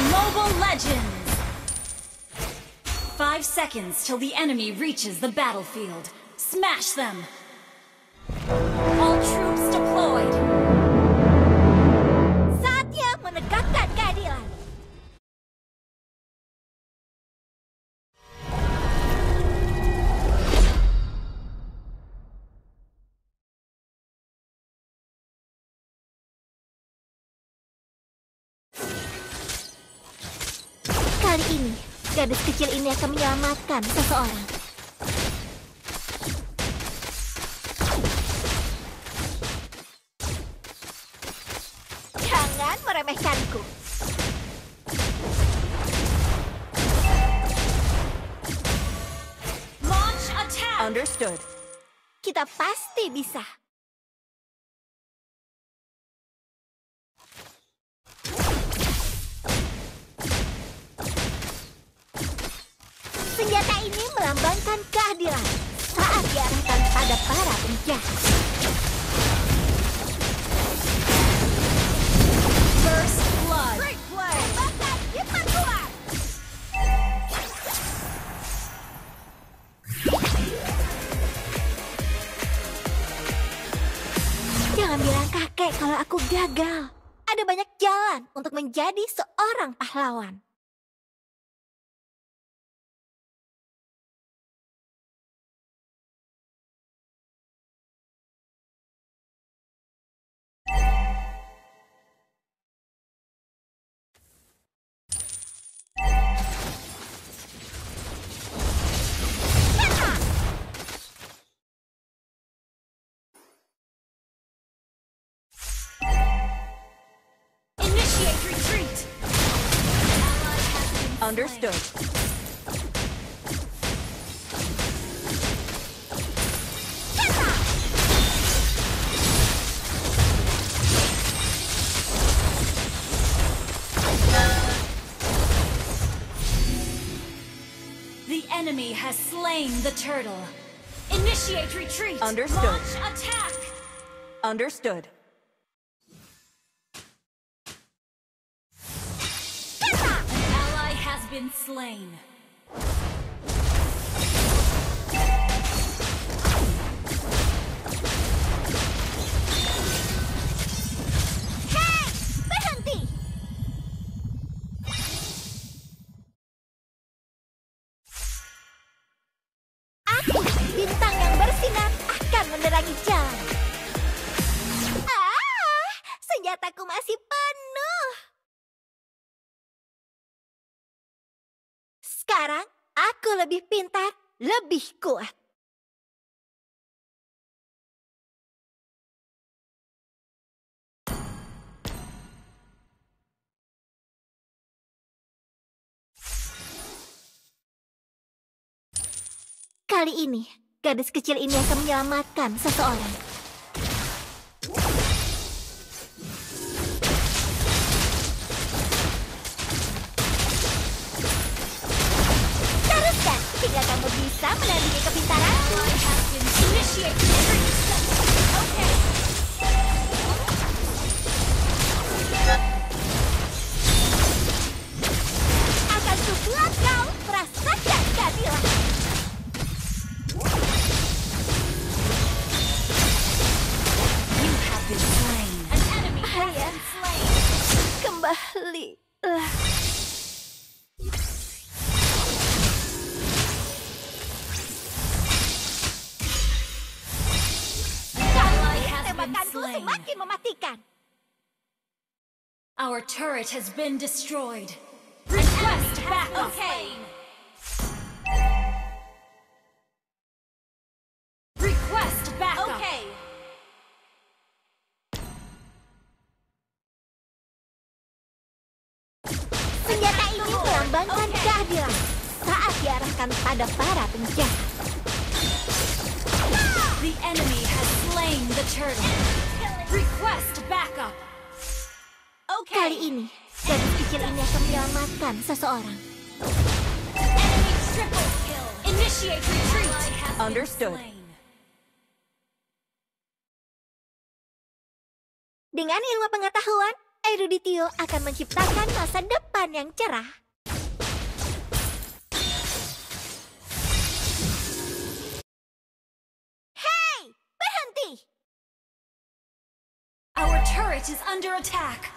Mobile Legends! 5 seconds till the enemy reaches the battlefield. Smash them! All troops deployed! Saatnya menegakkan keadilan. Kali ini, gadis kecil ini akan menyelamatkan seseorang. Jangan meremehkanku. Launch attack! Understood. Kita pasti bisa. Senjata ini melambangkan keadilan saat diarahkan pada para penjahat. First blood! Tembakan diperkuat. Jangan bilang kakek kalau aku gagal. Ada banyak jalan untuk menjadi seorang pahlawan. Initiate retreat! Understood. The enemy has slain the turtle. Initiate retreat! Understood. Launch attack! Understood. An ally has been slain. Hei, berhenti! Aku, bintang yang bersinar, akan menerangi jalan. Senjataku masih penuh. Sekarang, aku lebih pintar, lebih kuat. Kali ini, gadis kecil ini akan menyelamatkan seseorang. Teruskan, hingga kamu bisa menandingi kepintaranku. Initiate retreat! Okay. Akan kubuat kau merasakan keadilan. You have been slain. An enemy has been slain. Kembali. Ally has been Tembakanku slain. semakin mematikan. Our turret has been destroyed. Request backup. Okay. Request backup. Okay. Senjata ini melambangkan keadilan saat diarahkan pada para penjahat. The enemy has slain the turtle. Request backup. Kali ini, gadis kecil ini akan menyelamatkan seseorang. Enemy triple kill. Initiate retreat. Understood. Dengan ilmu pengetahuan, Eruditio akan menciptakan masa depan yang cerah. Hei, berhenti! Our turret is under attack.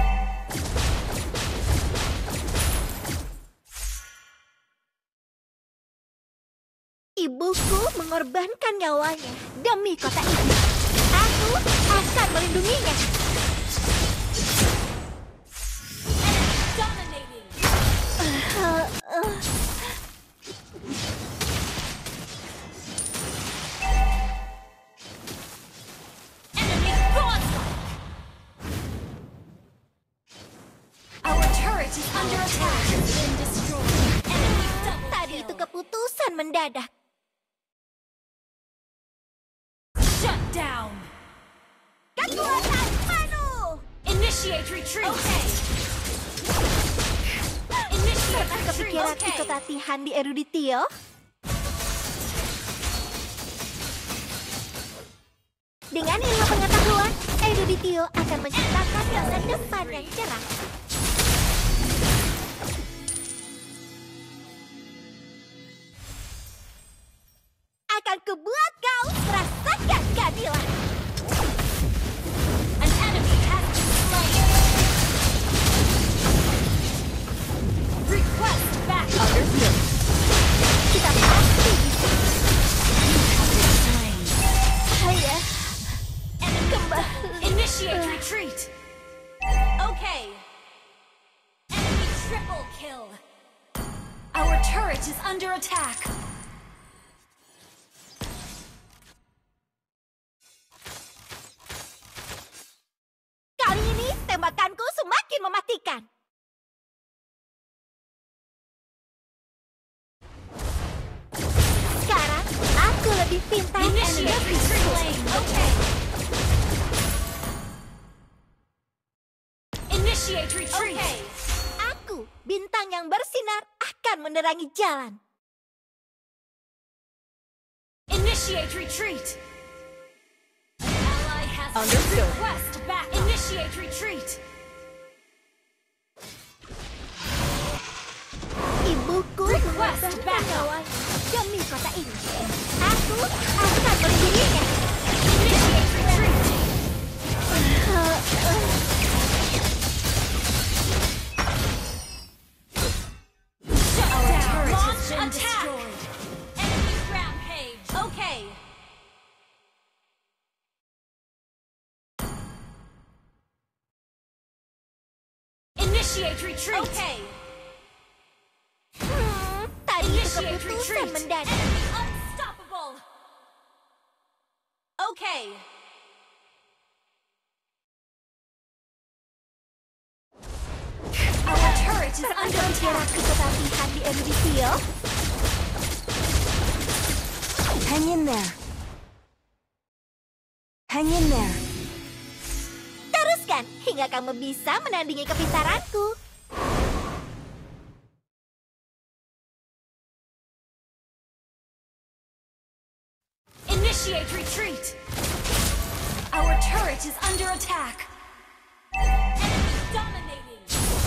Ibuku mengorbankan nyawanya demi kota ini. Aku akan melindunginya. Dominating. Enemy godlike. Our turret is under attack. Has been destroyed. Enemy double Tadi itu kill. keputusan mendadak. Shut down. Kekuatan penuh. Initiate retreat. Okay. Initiate Pernah retreat. kepikiran Okay. ikut latihan di Eruditio? Dengan ilmu pengetahuan, Eruditio akan menciptakan masa depan yang cerah. Akan kubuat kau merasakan keadilan. An enemy has been slain. Request back. Understood. Kita pasti bisa. Slain. Saya Enemy kembali. Initiate retreat. Okay. Enemy triple kill. Our turret is under attack. Kali ini tembakanku semakin mematikan. Sekarang aku lebih pintar dan Initiate lebih retreat. slain. Okay. Initiate retreat. Okay. Aku, bintang yang bersinar, akan menerangi jalan. Initiate retreat. An ally has Understood. request back. Initiate retreat. Ibuku Request mengorbankan backup. nyawanya demi kota ini. Aku akan melindunginya. Initiate retreat. Shut down. Launch attack. Enemy rampage. Okay. Initiate retreat. Okay. Tadi itu Initiate keputusan retreat. mendadak. Enemy unstoppable. Okay. Our turret is Pernah under kepikiran attack. ikut latihan di Eruditio? Hang in there. Hang in there. Teruskan hingga kamu bisa menandingi kepintaranku. Initiate retreat. Our turret is under attack. Enemy dominating.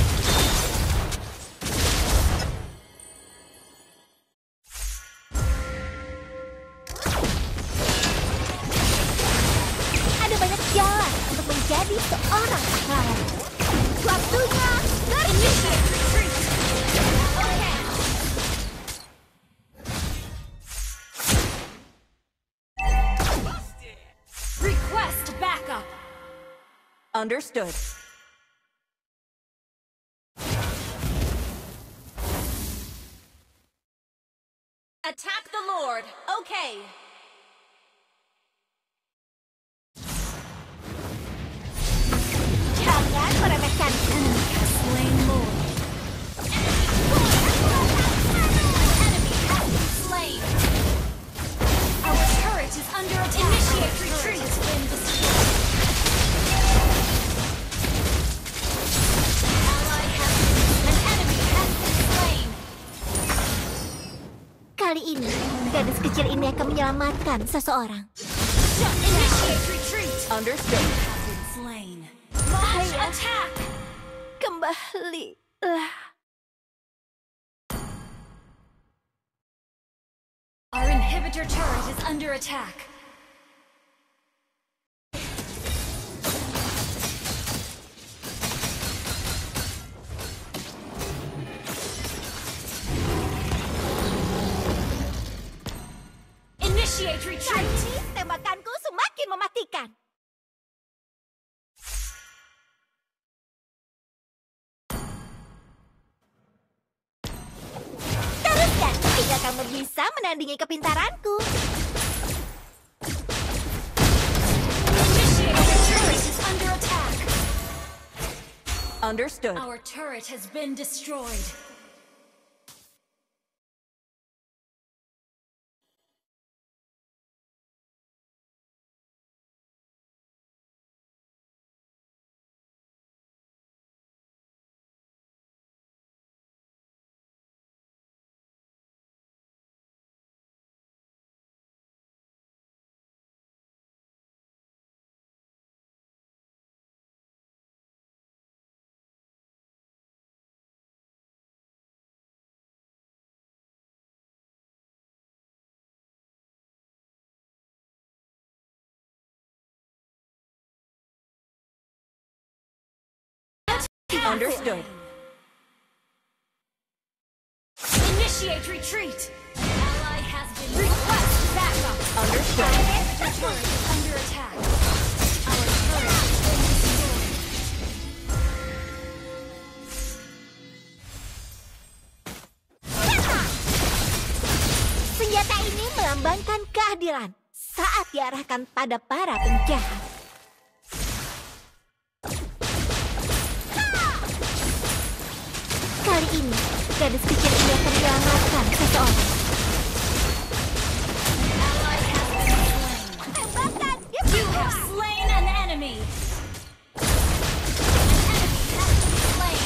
Ada banyak jalan untuk menjadi seorang pahlawan. Waktunya Initiate retreat. Okay. Request backup. Understood. Attack the Lord. Okay. jangan meremehkanku. Slain Lord. Enemy has been slain. Our turret is under attack. Initiate retreat. Has been destroyed. Ally has an enemy has been slain. Kali ini, gadis kecil ini akan menyelamatkan seseorang. Initiate retreat. Understood. Has been slain. Launch ya. attack! Kembalilah. Our inhibitor turret is under attack. Initiate Kali retreat! ini tembakanku semakin mematikan. Teruskan hingga kamu bisa menandingi kepintaranku. Initiate turret is under attack! Understood. Our turret has been destroyed. Understood. Initiate retreat! Ally has been request backup! Understood. Our turret is under attack. Our turret has been destroyed. Senjata ini melambangkan keadilan saat diarahkan pada para penjahat. Kali ini, gadis kecil ini akan menyelamatkan seseorang. Ally has been slain. Tembakan! You have slain an enemy! An enemy has been slain!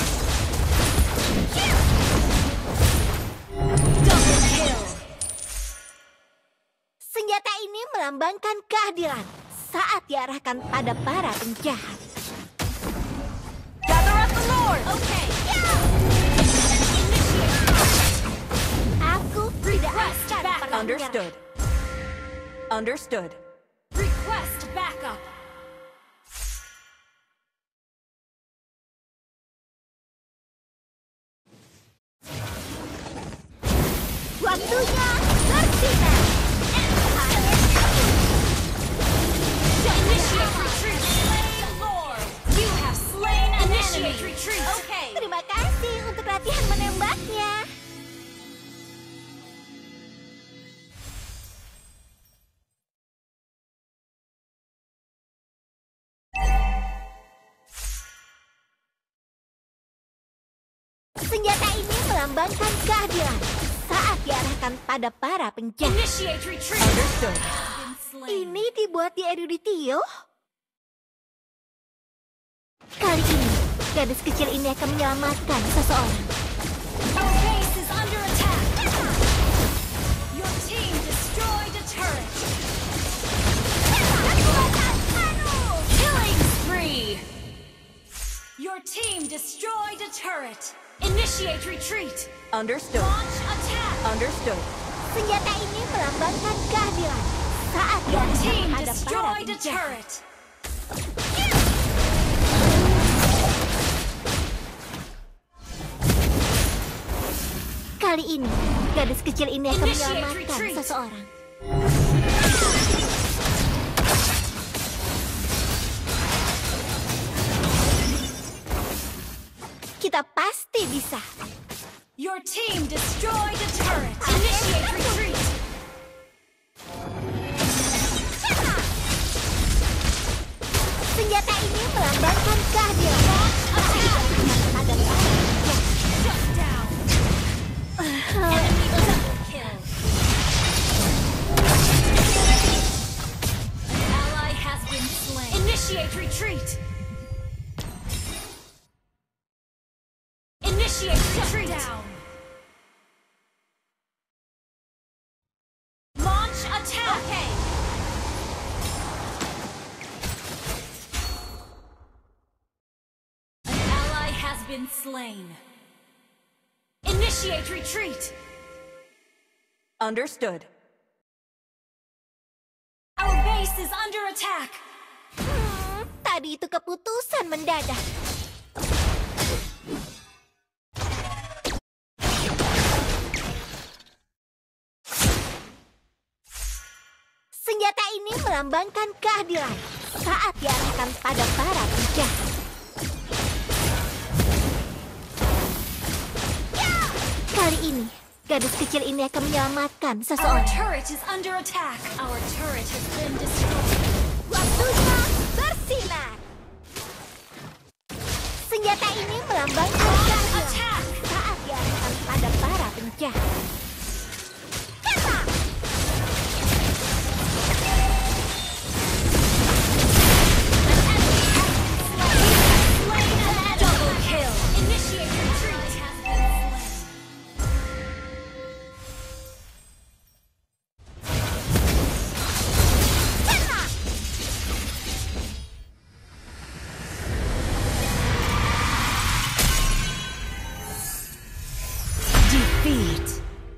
Double kill! Senjata ini melambangkan keadilan saat diarahkan pada para penjahat. Gather up the Lord. Okay, Aku tidak Request akan backup. pernah menyerah. Understood. Understood. request backup! Waktunya bersinar. Initiate retreat! Slain Lord! You have slain an enemy! Retreat! Okay! Terima kasih untuk latihan menembaknya. Senjata ini melambangkan keadilan saat diarahkan pada para penjahat. Initiate retreat! Understood. Been slain. Ini dibuat di Eruditio? Kali ini, gadis kecil ini akan menyelamatkan seseorang. Our base is under attack! Your team destroyed a turret! Killing spree! Your team destroyed a turret! Initiate retreat! Understood. Launch attack! Understood. Senjata ini melambangkan keadilan saat Your diarahkan team pada para destroyed a penjahat. turret! Kali ini, gadis kecil ini akan Initiate menyelamatkan retreat. seseorang. Kita pasti bisa. Your team destroyed a turret! Initiate retreat! Senjata ini melambangkan keadilan. Ada Shut down! Enemy double kill! An ally has been slain! Initiate retreat! Initiate retreat! Down! Launch attack! Okay! been slain. Initiate retreat. Understood. Our base is under attack. Tadi itu keputusan mendadak. Senjata ini melambangkan keadilan saat diarahkan pada para penjahat. Kali ini, gadis kecil ini akan menyelamatkan Our seseorang. turret is under attack. Our turret has been destroyed. Waktunya bersinar. Senjata ini melambangkan keadilan Attack! saat diarahkan pada para penjahat. Kata! Slain and double kill. Initiate retreat has been slain. Defeat.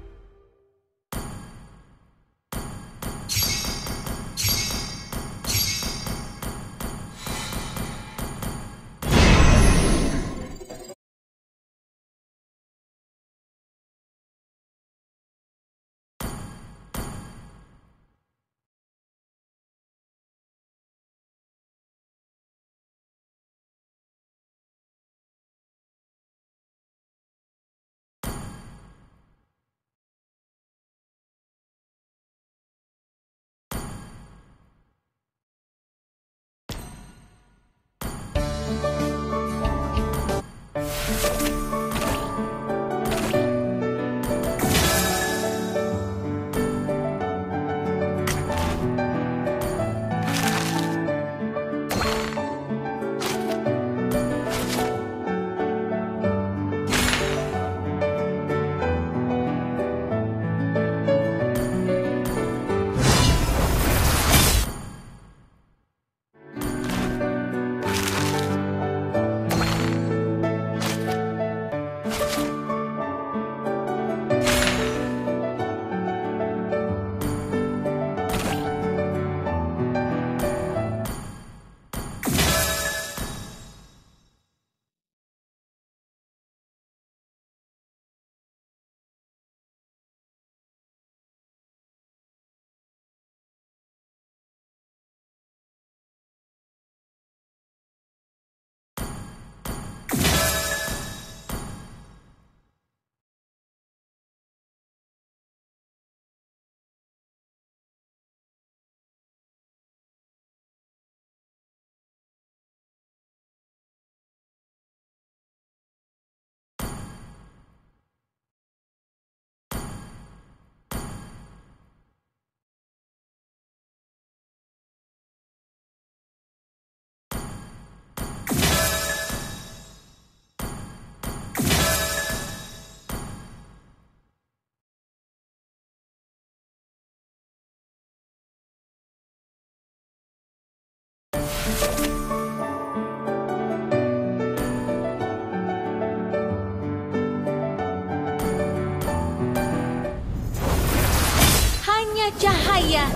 Hanya cahaya.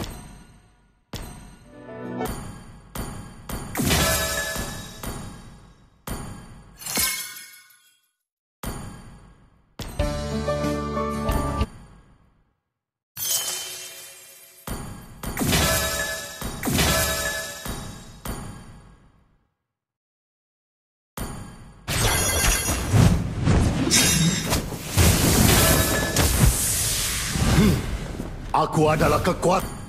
Aku adalah kekuatan.